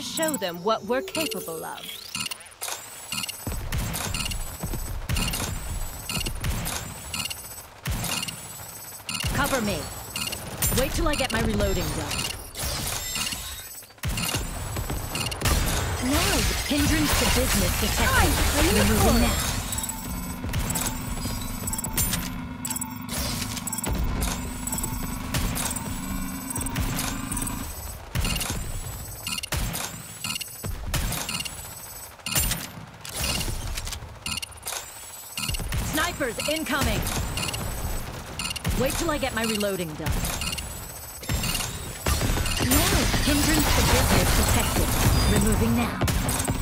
show them what we're capable of. Cover me. Wait till I get my reloading done. Now, hindrance to business detected. Removing now. Snipers incoming! Wait till I get my reloading done. No, hindrance to business detected. Removing now.